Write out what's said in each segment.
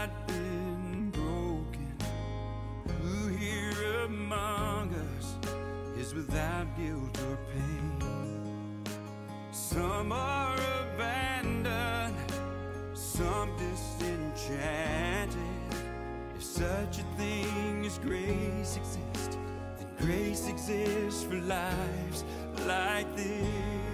not been broken. Who here among us is without guilt or pain? Some are abandoned, some disenchanted. If such a thing as grace exists, then grace exists for lives like this.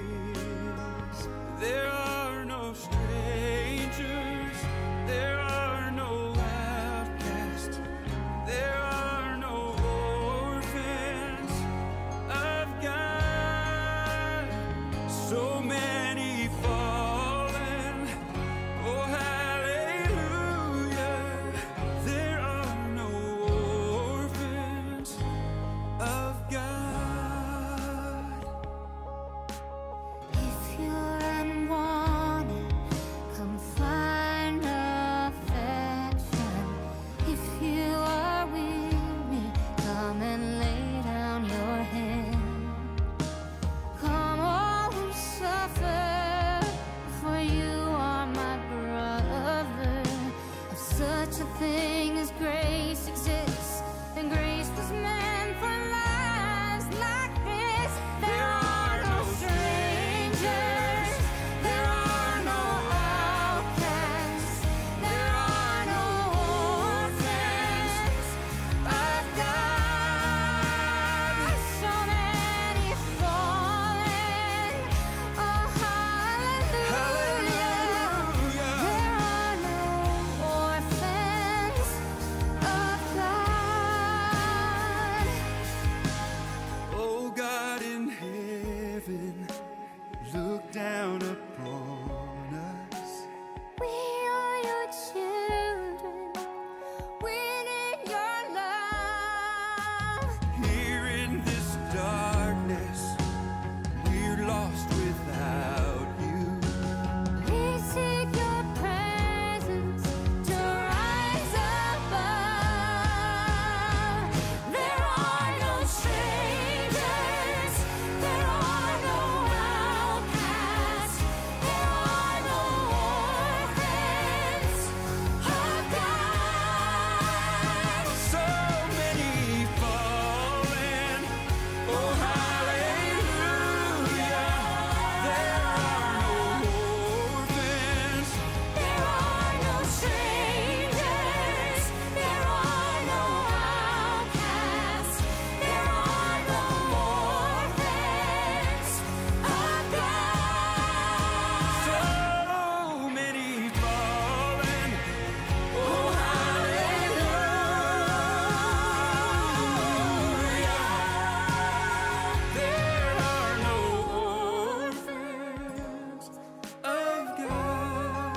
There are no strangers, there are no outcasts, there are no orphans of God. So many fallen, oh hallelujah. There are no orphans of God. If you're unwanted, come find affection. If you are weary, come and lay down your head. Come all who suffer, for you are my brother. If such a thing as grace exists, then grace was meant for lives like this. There are no strangers, there are no outcasts, there are no orphans of God. So many fallen, oh hallelujah. There are no orphans of God. Oh God in heaven, look down upon us. We are your children, we need your love. Here in this darkness, we're lost without you. We seek your presence to rise above. There are no strangers, there are no outcasts, there are no orphans of God. So many fallen, oh hallelujah. There are no orphans. There are no strangers, there are no outcasts, there are no orphans of God. So many fallen, oh hallelujah. There are no orphans of God.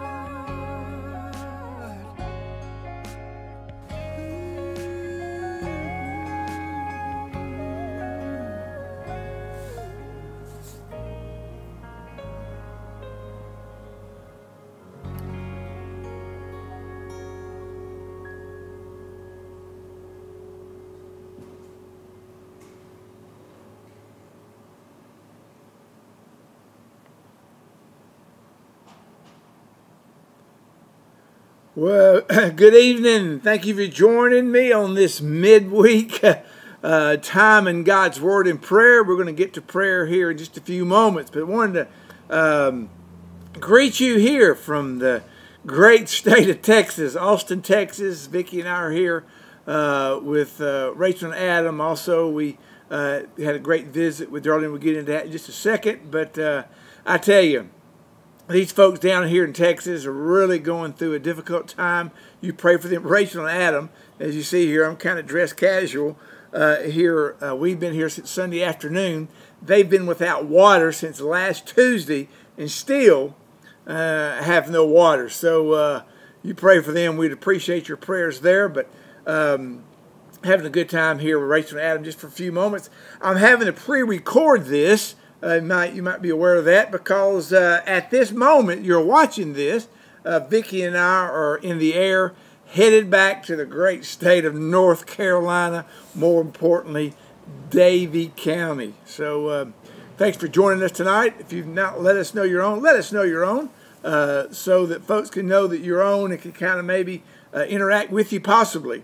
Well, good evening. Thank you for joining me on this midweek time in God's Word and prayer. We're going to get to prayer here in just a few moments, but I wanted to greet you here from the great state of Texas, Austin, Texas. Vicki and I are here with Rachel and Adam. Also, we had a great visit with Darlene. We'll get into that in just a second, but I tell you, these folks down here in Texas are really going through a difficult time. You pray for them. Rachel and Adam, as you see here, I'm kind of dressed casual here. We've been here since Sunday afternoon. They've been without water since last Tuesday and still have no water. So you pray for them. We'd appreciate your prayers there. But having a good time here with Rachel and Adam just for a few moments. I'm having to pre-record this. You might be aware of that because at this moment you're watching this, Vicki and I are in the air headed back to the great state of North Carolina, more importantly, Davie County. So thanks for joining us tonight. If you've not let us know you're on, let us know you're on. so that folks can know that you're on and can kind of maybe interact with you possibly,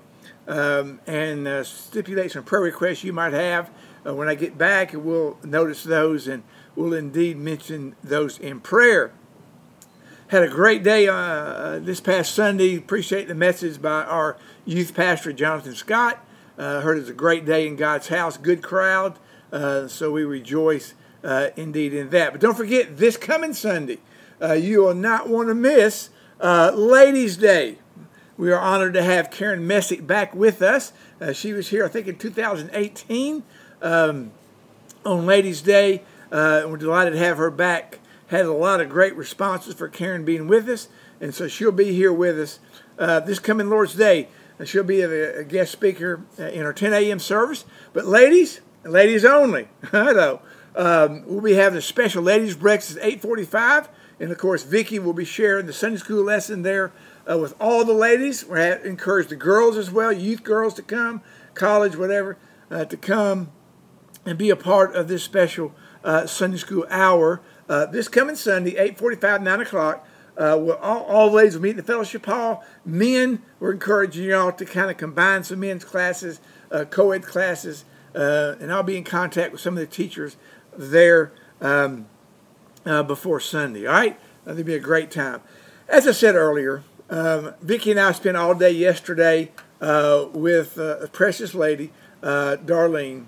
and stipulate some prayer requests you might have. When I get back, we'll notice those and we'll indeed mention those in prayer. Had a great day this past Sunday. Appreciate the message by our youth pastor, Jonathan Scott. Heard it was a great day in God's house. Good crowd. So we rejoice indeed in that. But don't forget, this coming Sunday, you will not want to miss Ladies' Day. We are honored to have Karen Messick back with us. She was here, I think, in 2018 on Ladies' Day. We're delighted to have her back. Had a lot of great responses for Karen being with us, and so she'll be here with us this coming Lord's Day. She'll be a guest speaker in our 10 a.m. service. But ladies only, hello. We'll be having a special ladies' breakfast at 8:45, and of course Vicki will be sharing the Sunday school lesson there with all the ladies. We're encourage the girls as well, youth girls to come, college, whatever, to come and be a part of this special Sunday school hour. This coming Sunday, 8:45, 9 o'clock, all the ladies will meet in the fellowship hall. Men, we're encouraging y'all to kind of combine some men's classes, co-ed classes, and I'll be in contact with some of the teachers there before Sunday. All right? That'll be a great time. As I said earlier, Vicki and I spent all day yesterday with a precious lady, Darlene.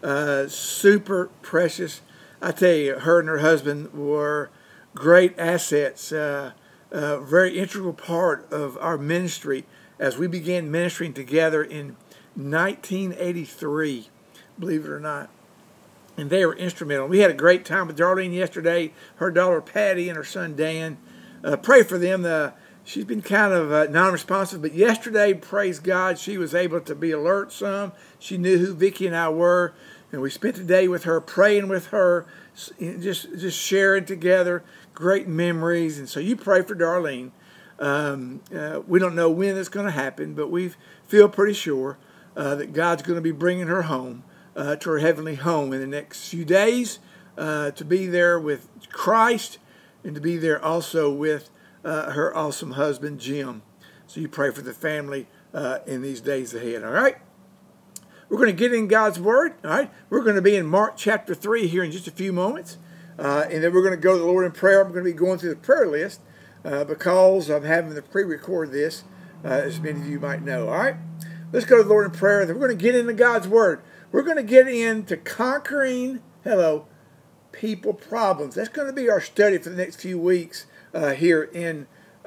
Super precious. I tell you, her and her husband were great assets, very integral part of our ministry as we began ministering together in 1983, believe it or not. And they were instrumental. We had a great time with Darlene yesterday, her daughter Patty and her son Dan. Pray for them. She's been kind of non-responsive, but yesterday, praise God, she was able to be alert some. She knew who Vicki and I were. And we spent the day with her, praying with her, just sharing together great memories. And so you pray for Darlene. We don't know when it's going to happen, but we feel pretty sure that God's going to be bringing her home to her heavenly home in the next few days, to be there with Christ and to be there also with her awesome husband, Jim. So you pray for the family in these days ahead, all right? We're going to get in God's Word, all right? We're going to be in Mark chapter 3 here in just a few moments. And then we're going to go to the Lord in prayer. I'm going to be going through the prayer list because I'm having to pre-record this, as many of you might know, all right? Let's go to the Lord in prayer. Then we're going to get into God's Word. We're going to get into conquering, people problems. That's going to be our study for the next few weeks here in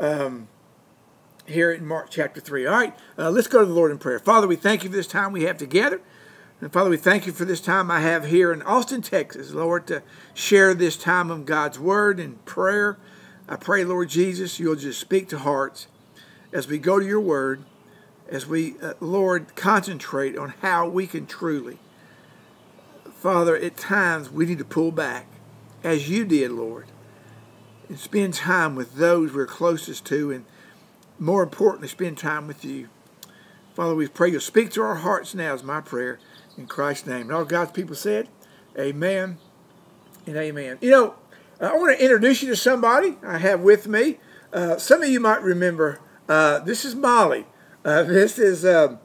Mark chapter 3. All right, let's go to the Lord in prayer. Father, we thank you for this time we have together. And Father, we thank you for this time I have here in Austin, Texas, Lord, to share this time of God's Word and prayer. I pray, Lord Jesus, you'll just speak to hearts as we go to your Word, as we, Lord, concentrate on how we can truly, Father, at times we need to pull back, as you did, Lord, and spend time with those we're closest to, and more importantly, spend time with you. Father, we pray you'll speak to our hearts now is my prayer in Christ's name. And all God's people said, amen and amen. You know, I want to introduce you to somebody I have with me. Some of you might remember, this is Molly. This is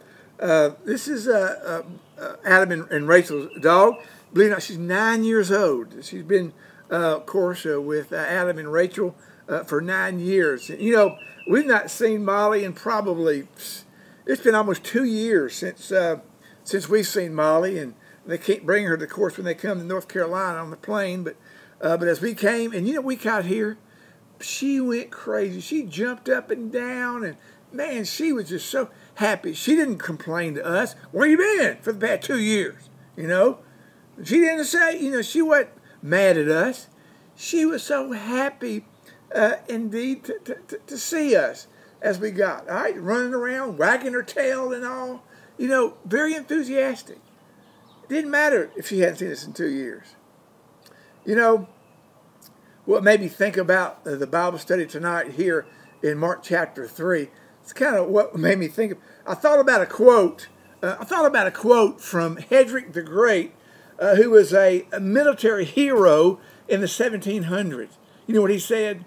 Adam and Rachel's dog. Believe it or not, she's 9 years old. She's been, of course, with Adam and Rachel for 9 years. You know, we've not seen Molly in probably, it's been almost 2 years since we've seen Molly, and they can't bring her, of course, when they come to North Carolina on the plane. But as we came, and you know, we got here, she went crazy. She jumped up and down, and man, she was just so happy. She didn't complain to us. Where you been for the past 2 years? You know, she didn't say, you know, she wasn't mad at us. She was so happy. Indeed, to see us as we got, all right, running around, wagging her tail and all, you know, very enthusiastic. It didn't matter if she hadn't seen us in 2 years. You know, what made me think about the Bible study tonight here in Mark chapter 3, it's kind of what made me think of, I thought about a quote from Hedrick the Great, who was a military hero in the 1700s. You know what he said?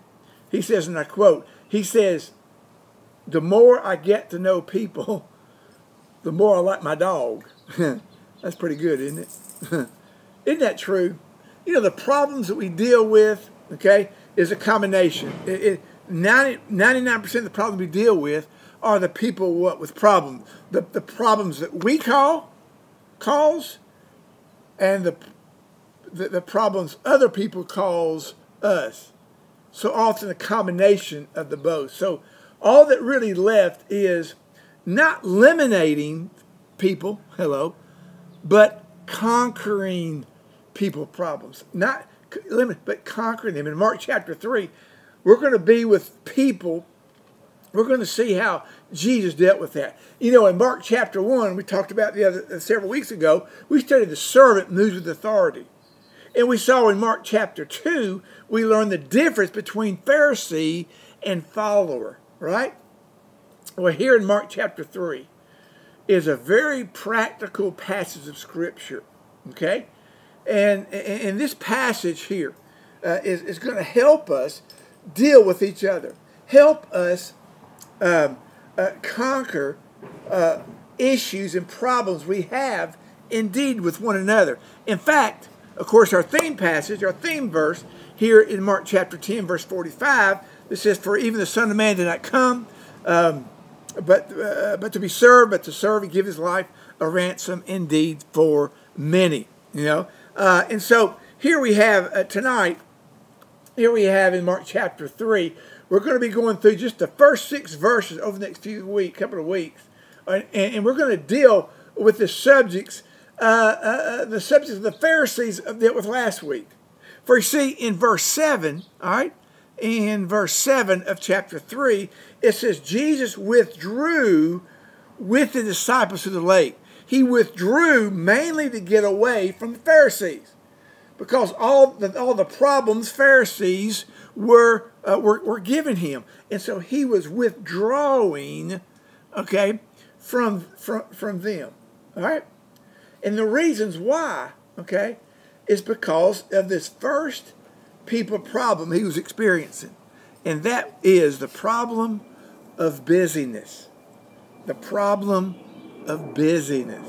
He says, and I quote, he says, the more I get to know people, the more I like my dog. That's pretty good, isn't it? Isn't that true? You know, the problems that we deal with, okay, is a combination. 99% of the problems we deal with are the people with problems. The problems that we cause, and the problems other people cause us. So often a combination of the both. So all that really left is not eliminating people, but conquering people problems. Not limit, but conquering them. In Mark chapter 3, we're going to be with people. We're going to see how Jesus dealt with that. You know, in Mark chapter 1, we talked about several weeks ago, we studied the servant moves with authority. And we saw in Mark chapter 2, we learned the difference between Pharisee and follower, right? Well, here in Mark chapter 3 is a very practical passage of Scripture, okay? And this passage here is going to help us deal with each other, help us conquer issues and problems we have indeed with one another. In fact, of course, our theme passage, our theme verse here in Mark chapter 10, verse 45, it says, "For even the Son of Man did not come, but to be served, but to serve and give his life a ransom indeed for many." You know, and so here we have tonight. Here we have in Mark chapter 3. We're going to be going through just the first 6 verses over the next couple of weeks, and we're going to deal with the subjects of the Pharisees dealt with last week. For you see, in verse 7, all right, in verse 7 of chapter 3, it says Jesus withdrew with the disciples to the lake. He withdrew mainly to get away from the Pharisees, because all the problems Pharisees were giving him, and so he was withdrawing, okay, from them. All right, and the reasons why, okay, is because of this first people problem he was experiencing, and that is the problem of busyness. The problem of busyness.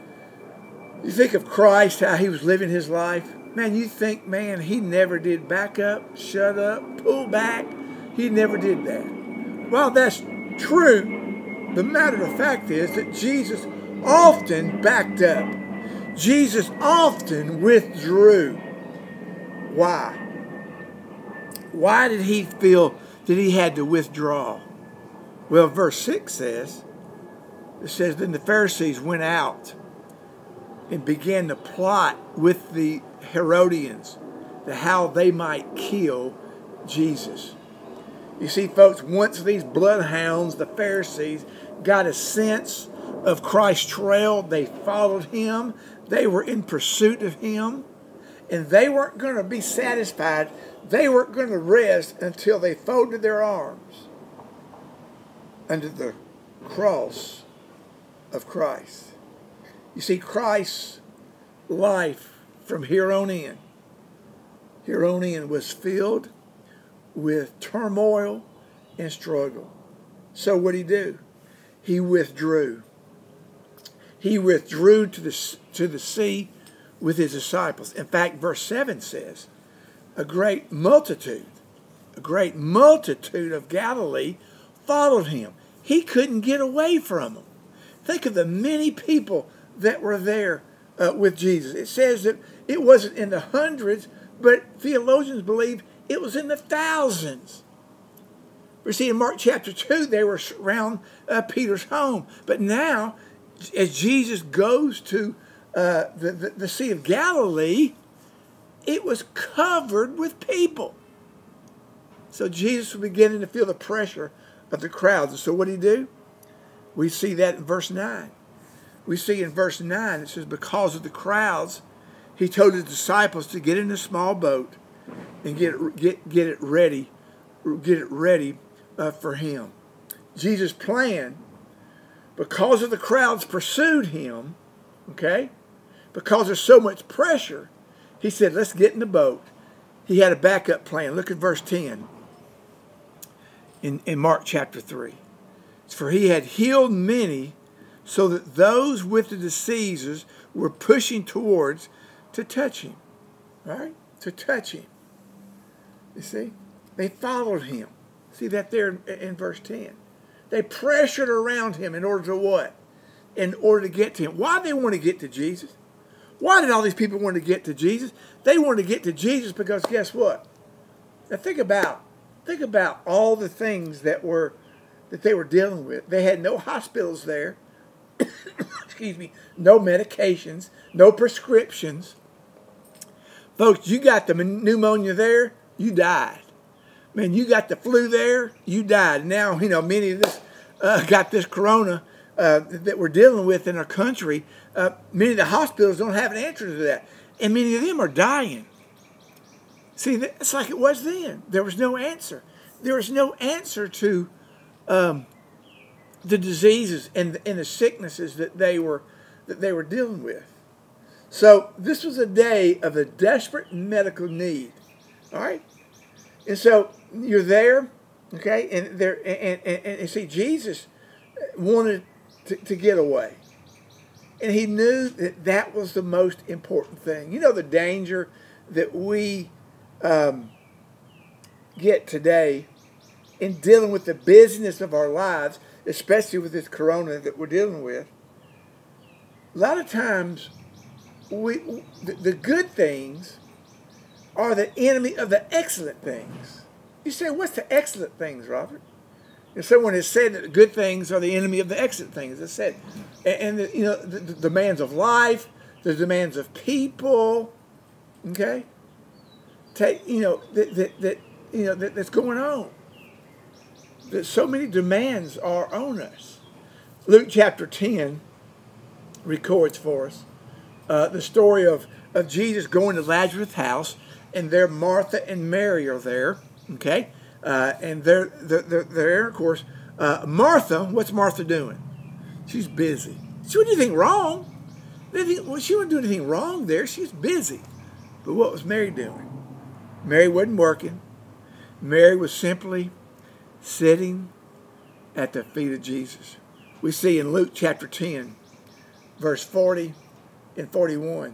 You think of Christ, how he was living his life. Man, you think, man, he never did back up, shut up, pull back. He never did that. Well, that's true. The matter of fact is that Jesus often backed up. Jesus often withdrew. Why? Why did he feel that he had to withdraw? Well, verse 6 says, then the Pharisees went out and began to plot with the Herodians to how they might kill Jesus. You see, folks, once these bloodhounds, the Pharisees, got a sense of Christ's trail, they followed him, they were in pursuit of him, and they weren't going to be satisfied. They weren't going to rest until they folded their arms under the cross of Christ. You see, Christ's life from here on in was filled with turmoil and struggle. So what did he do? He withdrew. He withdrew to the sea with his disciples. In fact, verse 7 says, a great multitude of Galilee followed him. He couldn't get away from them. Think of the many people that were there with Jesus. It says that it wasn't in the hundreds, but theologians believe it was in the thousands. We see in Mark chapter 2, they were around Peter's home. But now, as Jesus goes to the Sea of Galilee, it was covered with people. So Jesus was beginning to feel the pressure of the crowds. And so what did he do? We see that in verse 9. We see in verse 9, it says, because of the crowds, he told his disciples to get in a small boat and get it ready for him. Jesus' plan, because of the crowds pursued him, okay, because there's so much pressure, he said, let's get in the boat. He had a backup plan. Look at verse 10. in Mark chapter 3. For he had healed many, so that those with the diseases were pushing towards to touch him. Right? To touch him. You see? They followed him. See that there in verse 10. They pressured around him in order to what? In order to get to him. Why did they want to get to Jesus? Why did all these people want to get to Jesus? They wanted to get to Jesus because guess what? Now think about all the things that they were dealing with. They had no hospitals there. Excuse me. No medications. No prescriptions. Folks, you got the pneumonia there, you died. Man, you got the flu there, you died. Now, many of us got this corona that we're dealing with in our country. Many of the hospitals don't have an answer to that. And many of them are dying. See, it's like it was then. There was no answer. There was no answer to the diseases and the sicknesses that they were dealing with. So this was a day of a desperate medical need. All right? And so you're there, okay? And see, Jesus wanted to get away. And he knew that was the most important thing. You know the danger that we get today in dealing with the busyness of our lives, especially with this corona that we're dealing with. A lot of times, the good things are the enemy of the excellent things. You say, what's the excellent things, Robert? And someone has said that the good things are the enemy of the excellent things. It's said, and the demands of life, the demands of people. Okay, that's going on. That so many demands are on us. Luke chapter 10 records for us the story of Jesus going to Lazarus' house, and there Martha and Mary are there, okay? And they're there, of course. Martha, what's Martha doing? She's busy. She wouldn't do anything wrong. She wouldn't do anything wrong there. She's busy. But what was Mary doing? Mary wasn't working. Mary was simply sitting at the feet of Jesus. We see in Luke chapter 10, verse 40 and 41.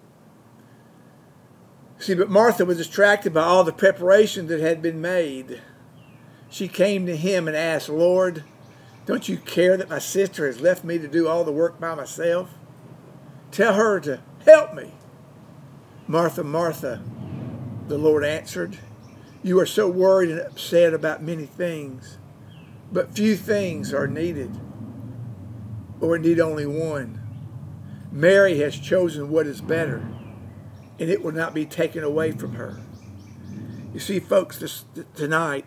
See, but Martha was distracted by all the preparation that had been made. She came to him and asked, Lord, don't you care that my sister has left me to do all the work by myself? Tell her to help me. Martha, Martha, the Lord answered, you are so worried and upset about many things, but few things are needed, or indeed only one. Mary has chosen what is better, and it will not be taken away from her. You see, folks, tonight,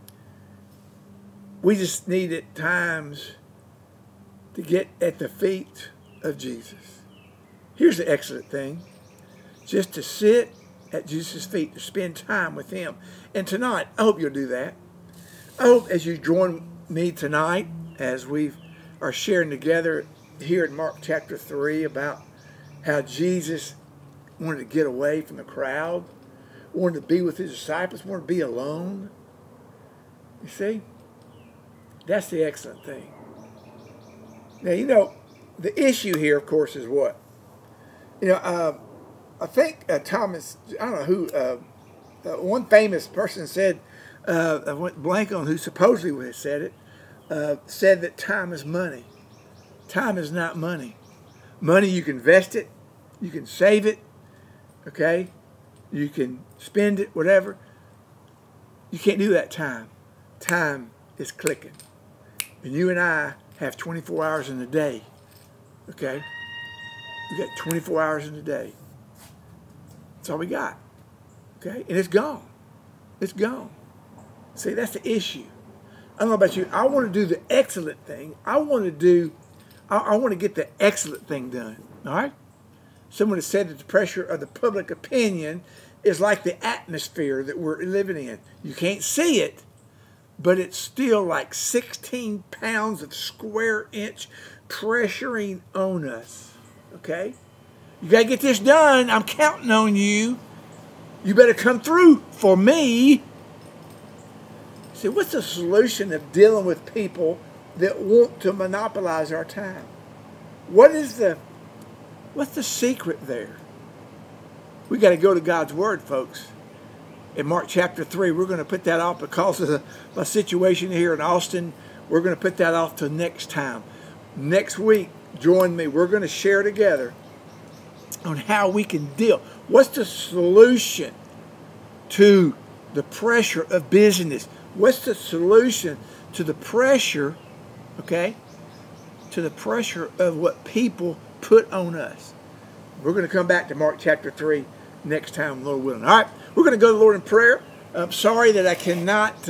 we just need at times to get at the feet of Jesus. Here's the excellent thing. Just to sit at Jesus' feet, to spend time with him. And tonight, I hope you'll do that. I hope as you join me tonight, as we are sharing together here in Mark chapter 3 about how Jesus wanted to get away from the crowd, wanted to be with his disciples, wanted to be alone. You see? That's the excellent thing. Now, the issue here, of course, is what? I think Thomas, I don't know who, one famous person said, I went blank on who supposedly has said it, said that time is money. Time is not money. Money, you can invest it, you can save it, okay? You can spend it, whatever. You can't do that time. Time is clicking. And you and I have 24 hours in a day, okay? We got 24 hours in a day. That's all we got, okay? And it's gone. It's gone. See, that's the issue. I don't know about you. I want to do the excellent thing. I want to get the excellent thing done, all right? Someone has said that the pressure of the public opinion is like the atmosphere that we're living in. You can't see it, but it's still like 16 pounds of square inch pressuring on us, okay? You got to get this done. I'm counting on you. You better come through for me. See, what's the solution of dealing with people that want to monopolize our time? What's the secret there? We got to go to God's Word, folks. In Mark chapter 3, we're going to put that off because of my situation here in Austin. We're going to put that off till next time. Next week, join me. We're going to share together on how we can deal. What's the solution to the pressure of busyness? What's the solution to the pressure, okay, to the pressure of what people put on us? We're going to come back to Mark chapter 3 next time, Lord willing. All right, we're going to go to the Lord in prayer. I'm sorry that I can't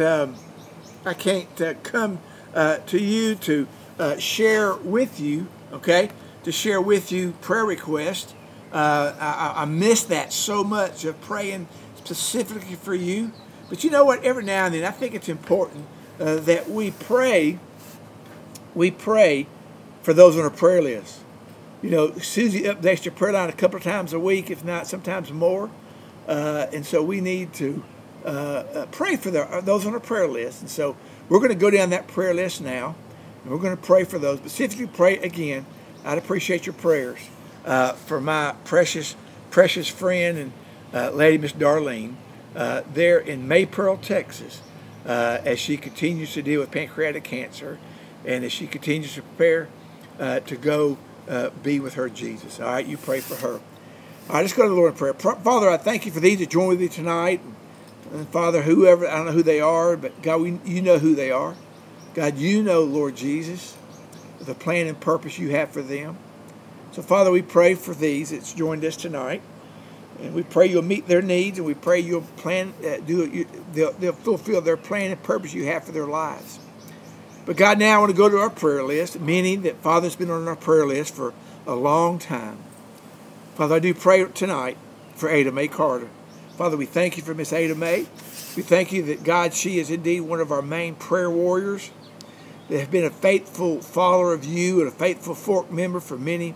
come to you to share with you, okay, to share with you prayer requests. I miss that so much of praying specifically for you. But you know what? Every now and then, I think it's important that we pray for those on our prayer list. You know, Susie updates your prayer line a couple of times a week, if not sometimes more. And so we need to pray for those on our prayer list. And so we're going to go down that prayer list now, and we're going to pray for those. Specifically pray again. I'd appreciate your prayers for my precious friend and lady, Miss Darlene, there in Maypearl, Texas, as she continues to deal with pancreatic cancer, and as she continues to prepare to go be with her Jesus. All right, you pray for her. All right, let's go to the Lord in prayer. Father, I thank you for these that join with me tonight. And Father, whoever, I don't know who they are, but God, you know who they are. God, you know, Lord Jesus, the plan and purpose you have for them. So, Father, we pray for these that's joined us tonight. And we pray you'll meet their needs, and we pray you'll plan, they'll fulfill their plan and purpose you have for their lives. But God, now I want to go to our prayer list, meaning that Father's been on our prayer list for a long time. Father, I do pray tonight for Ada Mae Carter. Father, we thank you for Miss Ada Mae. We thank you that, God, she is indeed one of our main prayer warriors that have been a faithful follower of you and a faithful Fork member for many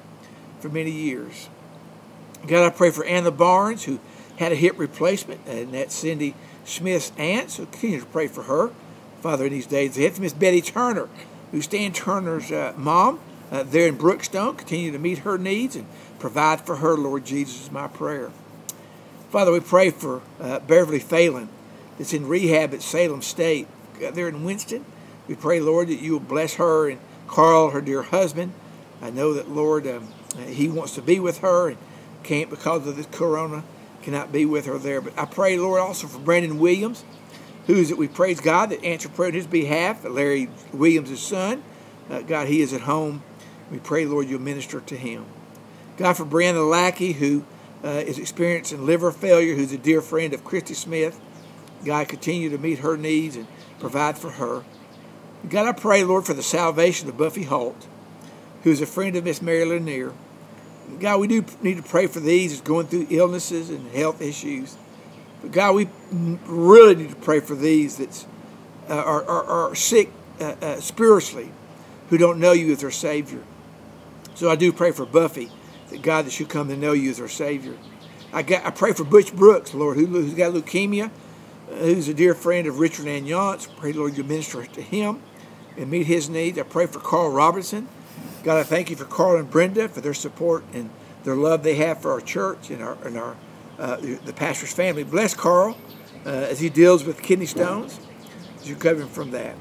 years. God, I pray for Anna Barnes, who had a hip replacement, and that's Cindy Smith's aunt, so continue to pray for her, Father, in these days ahead. For Miss Betty Turner, who's Stan Turner's mom, there in Brookstone, continue to meet her needs and provide for her, Lord Jesus, is my prayer. Father, we pray for Beverly Phelan, that's in rehab at Salem State, there in Winston. We pray, Lord, that you will bless her and Carl, her dear husband. I know that, Lord, he wants to be with her and can't because of this corona, cannot be with her there. But I pray, Lord, also for Brandon Williams, who's that we praise God that answered prayer on his behalf, Larry Williams' son. God, he is at home. We pray, Lord, you'll minister to him. God, for Brianna Lackey, who is experiencing liver failure, who's a dear friend of Christy Smith. God, continue to meet her needs and provide for her. God, I pray, Lord, for the salvation of Buffy Holt, who's a friend of Miss Mary Lanier. God, we do need to pray for these that's going through illnesses and health issues. But God, we really need to pray for these that are sick spiritually, who don't know you as their Savior. So I do pray for Buffy, that God, that she'll come to know you as her Savior. I pray for Butch Brooks, Lord, who's got leukemia, who's a dear friend of Richard and Yance. Pray, Lord, you minister to him and meet his needs. I pray for Carl Robertson. God, I thank you for Carl and Brenda, for their support and their love they have for our church and the pastor's family. Bless Carl as he deals with kidney stones, as you cover him from that.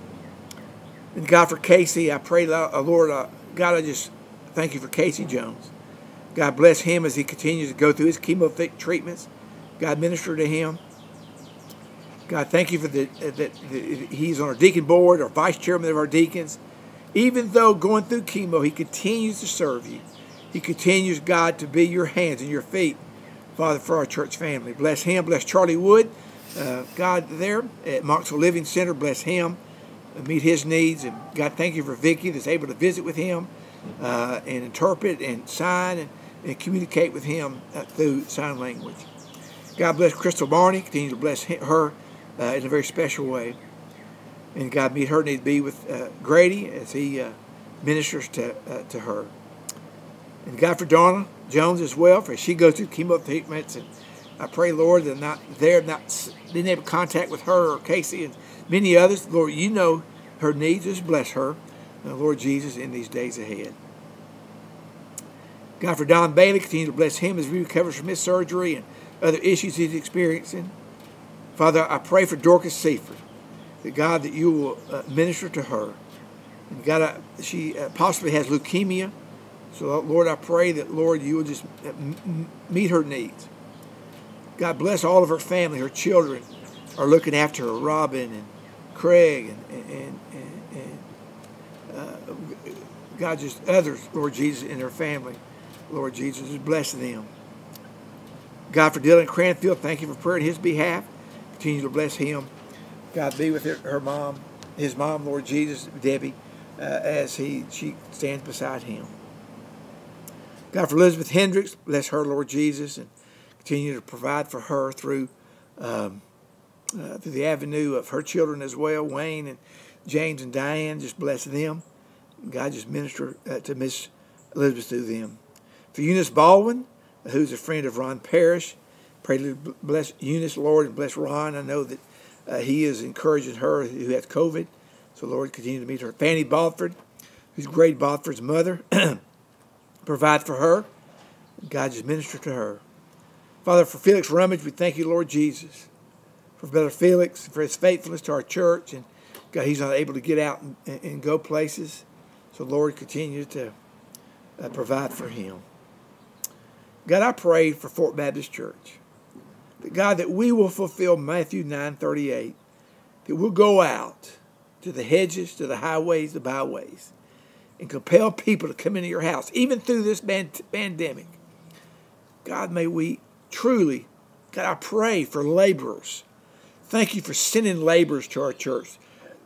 And God, for Casey, I pray, Lord, God, I just thank you for Casey Jones. God, bless him as he continues to go through his chemotherapy treatments. God, minister to him. God, thank you for that he's on our deacon board, our vice chairman of our deacons. Even though going through chemo, he continues to serve you. He continues, God, to be your hands and your feet, Father, for our church family. Bless him. Bless Charlie Wood, God, there at Marksville Living Center. Bless him. Meet his needs. And God, thank you for Vicki that's able to visit with him and interpret and sign and communicate with him through sign language. God, bless Crystal Barney. Continue to bless her in a very special way. And God, meet her need to be with Grady as he ministers to her. And God, for Donna Jones as well, for she goes through chemo treatments. And I pray, Lord, that not being able to contact with her or Casey and many others. Lord, you know her needs. Just bless her, Lord Jesus, in these days ahead. God, for Don Bailey, continue to bless him as he recovers from his surgery and other issues he's experiencing. Father, I pray for Dorcas Seaford, that God, that you will minister to her. And God, she possibly has leukemia. So, Lord, I pray that, Lord, you will just meet her needs. God, bless all of her family. Her children are looking after her, Robin and Craig and God, just others, Lord Jesus, in her family. Lord Jesus, just bless them. God, for Dylan Cranfield, thank you for prayer on his behalf. Continue to bless him. God, be with her mom, his mom, Lord Jesus, Debbie, as she stands beside him. God, for Elizabeth Hendricks, bless her, Lord Jesus, and continue to provide for her through the avenue of her children as well, Wayne and James and Diane. Just bless them. God, just minister to Miss Elizabeth through them. For Eunice Baldwin, who's a friend of Ron Parrish, pray to bless Eunice, Lord, and bless Ron. I know that he is encouraging her who has COVID. So, Lord, continue to meet her. Fanny Balford, who's Grade Balford's mother, provide for her. God, just minister to her. Father, for Felix Rummage, we thank you, Lord Jesus, for Brother Felix, for his faithfulness to our church. And God, he's not able to get out and go places. So, Lord, continue to provide for him. God, I pray for Fort Baptist Church. That God, that we will fulfill Matthew 9:38. That we'll go out to the hedges, to the highways, the byways, and compel people to come into your house, even through this pandemic. God, may we truly, God, I pray for laborers. Thank you for sending laborers to our church.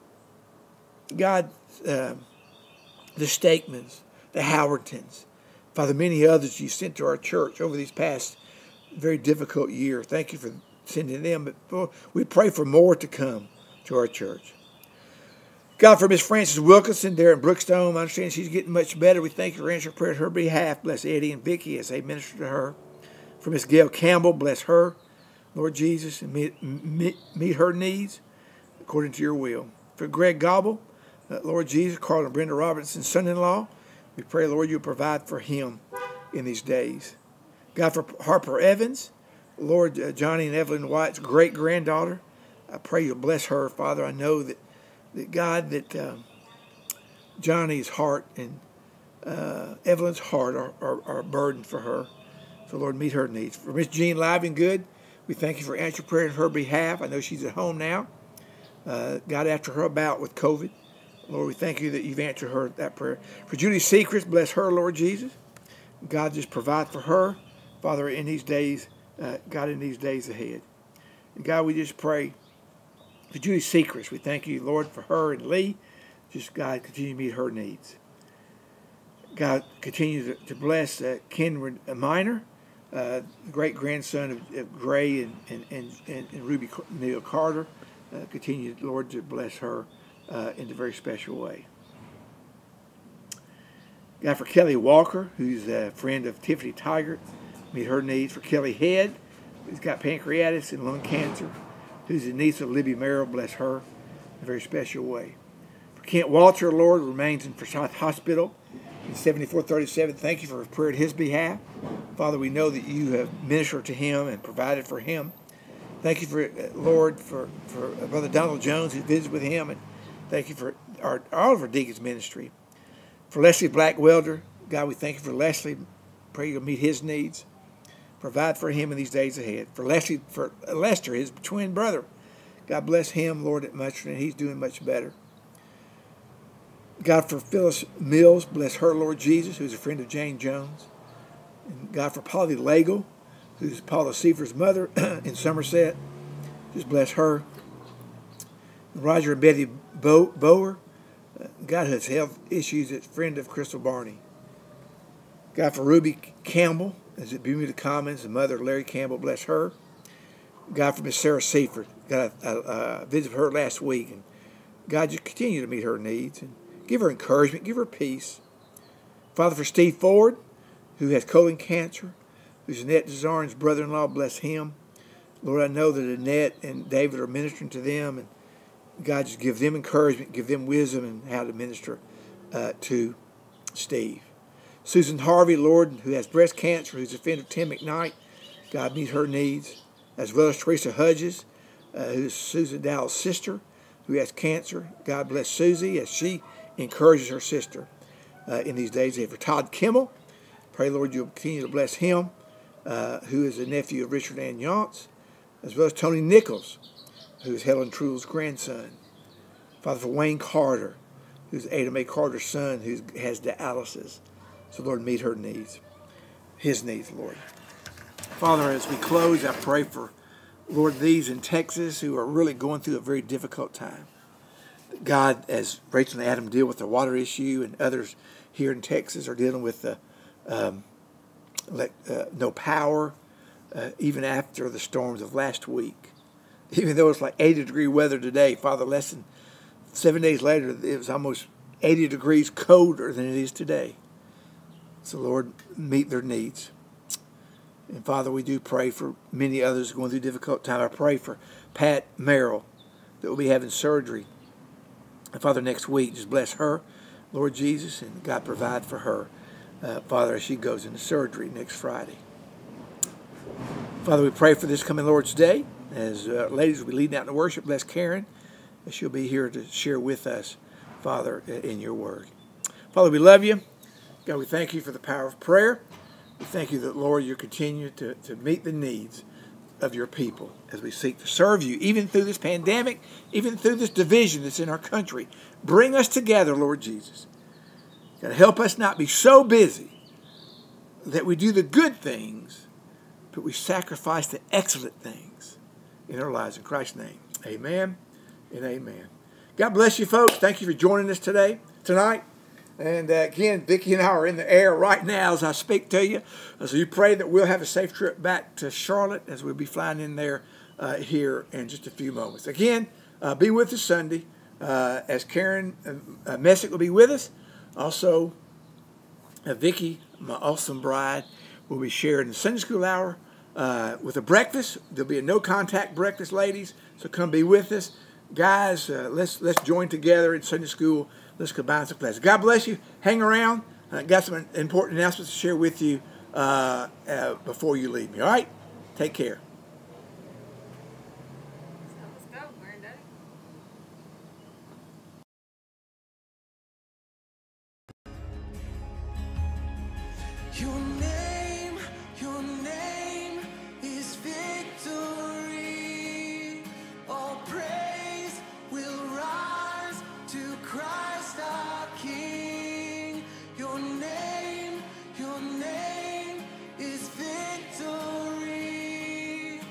God, the Stakemans, the Howardtons, Father, many others you sent to our church over these past very difficult year. Thank you for sending them. But we pray for more to come to our church. God, for Miss Frances Wilkinson there in Brookstone, I understand she's getting much better. We thank you for answering prayer on her behalf. Bless Eddie and Vicky as they minister to her. For Miss Gail Campbell, bless her, Lord Jesus, and meet her needs according to your will. For Greg Gobble, Lord Jesus, Carl and Brenda Robinson's son-in-law, we pray, Lord, you'll provide for him in these days. God, for Harper Evans, Lord, Johnny and Evelyn White's great-granddaughter, I pray you'll bless her, Father. I know that God, that Johnny's heart and Evelyn's heart are a burden for her. So, Lord, meet her needs. For Miss Jean Livengood, we thank you for answering prayer on her behalf. I know she's at home now. God, after her bout with COVID, Lord, we thank you that you've answered her that prayer. For Judy Secrets, bless her, Lord Jesus. God, just provide for her, Father, in these days, God, in these days ahead. And God, we just pray for Judy Secrets. We thank you, Lord, for her and Lee. Just, God, continue to meet her needs. God, continue to bless Kenwood Minor, great-grandson of Gray and Ruby Neal Carter. Continue, Lord, to bless her in a very special way. God, for Kelly Walker, who's a friend of Tiffany Tiger, meet her needs. For Kelly Head, who's got pancreatitis and lung cancer, who's the niece of Libby Merrill, bless her in a very special way. For Kent Walter, Lord, remains in Forsyth Hospital in 7437. Thank you for prayer on his behalf. Father, we know that you have ministered to him and provided for him. Thank you for, Lord, for Brother Donald Jones, who visited with him, and thank you for all of our deacons' ministry. For Leslie Blackwelder, God, we thank you for Leslie. Pray you'll meet his needs. Provide for him in these days ahead. For Lester, his twin brother, God bless him, Lord, at Mustard, and he's doing much better. God, for Phyllis Mills, bless her, Lord Jesus, who's a friend of Jane Jones. And God, for Polly Lagle, who's Paula Seifer's mother in Somerset, just bless her. And Roger and Betty Bower, God has health issues, as friend of Crystal Barney. God, for Ruby Campbell, as at Bermuda Commons, the mother of Larry Campbell, bless her. God, for Miss Sarah Seifert, God, I visited her last week, and God, just continue to meet her needs and give her encouragement, give her peace. Father, for Steve Ford, who has colon cancer, who's Annette Desarin's brother-in-law, bless him. Lord, I know that Annette and David are ministering to them, and God, just give them encouragement, give them wisdom in how to minister to Steve. Susan Harvey, Lord, who has breast cancer, who's offended Tim McKnight, God, meet her needs, as well as Teresa Hudges, who's Susan Dowell's sister, who has cancer. God bless Susie as she encourages her sister in these days. For Todd Kimmel, pray, Lord, you'll continue to bless him, who is a nephew of Richard Ann Yance, as well as Tony Nichols, who is Helen Trule's grandson. Father, for Wayne Carter, who's Ada Mae Carter's son, who has dialysis. So, Lord, meet her needs, his needs, Lord. Father, as we close, I pray for, Lord, these in Texas who are really going through a very difficult time. God, as Rachel and Adam deal with the water issue, and others here in Texas are dealing with the no power, even after the storms of last week. Even though it's like 80-degree weather today, Father, less than 7 days later, it was almost 80 degrees colder than it is today. So, Lord, meet their needs. And, Father, we do pray for many others going through a difficult time. I pray for Pat Merrill that will be having surgery. And, Father, next week, just bless her, Lord Jesus, and God provide for her, Father, as she goes into surgery next Friday. Father, we pray for this coming Lord's Day. As ladies will be leading out in the worship, bless Karen, as she'll be here to share with us, Father, in your word. Father, we love you. God, we thank you for the power of prayer. We thank you that, Lord, you continue to meet the needs of your people as we seek to serve you, even through this pandemic, even through this division that's in our country. Bring us together, Lord Jesus. God, help us not be so busy that we do the good things, but we sacrifice the excellent things in our lives. In Christ's name, amen and amen. God bless you, folks. Thank you for joining us tonight. And again, Vicki and I are in the air right now as I speak to you. So you pray that we'll have a safe trip back to Charlotte as we'll be flying in there here in just a few moments. Again, be with us Sunday as Karen Messick will be with us. Also, Vicki, my awesome bride, will be sharing the Sunday school hour with a breakfast. There'll be a no-contact breakfast, ladies, so come be with us. Guys, let's join together in Sunday school. Let's combine some classes. God bless you. Hang around. Got some important announcements to share with you before you leave me. All right? Take care. Let's go. We're in Daddy. Your name is victory. All praise will rise to Christ our King. Your name is victory.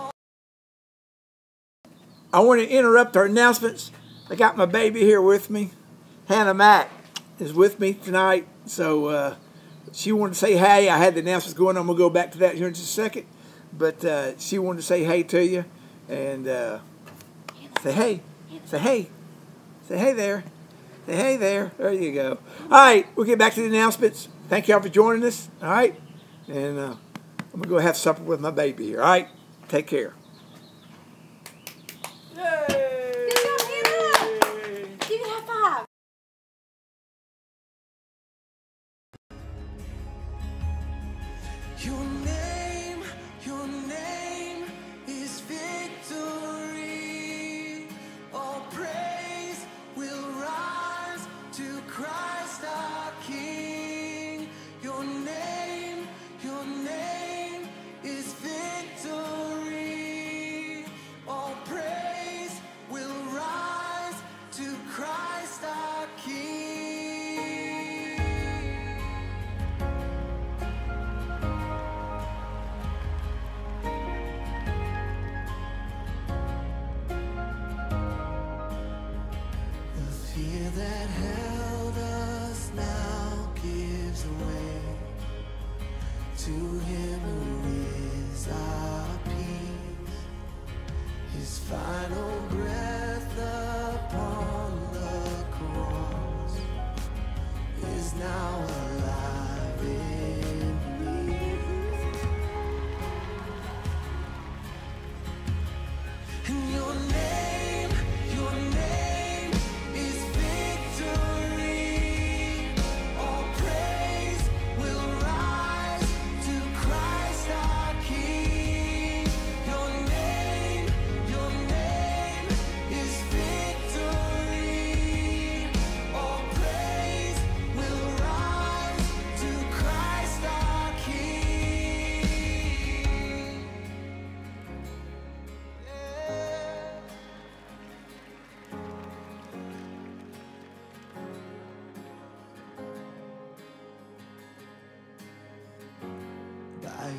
I want to interrupt our announcements. I got my baby here with me. Hannah Mack is with me tonight. So she wanted to say hey. I had the announcements going on. I'm going to go back to that here in just a second. But she wanted to say hey to you. And say hey. Say hey. Say hey there. Say hey there. There you go. All right. We'll get back to the announcements. Thank y'all for joining us. All right. And I'm going to go have supper with my baby here. All right. Take care. Good job, Hannah. Give me a high five. Your name is victory. All praise will rise to Christ our King. Your name is victory. All praise will rise to Christ our King. The fear that held us now gives way to Him who is our peace. His final breath upon the cross is now alive in me.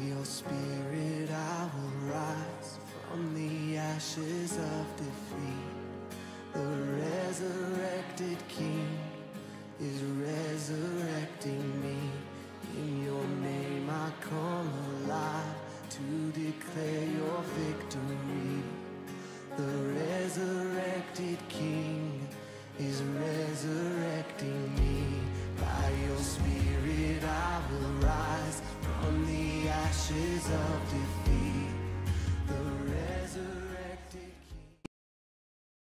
your spirit I will rise from the ashes of defeat. The resurrected King is resurrecting me. In your name I come alive to declare your victory. The resurrected King is resurrecting me. By your spirit I will rise from the ashes of defeat.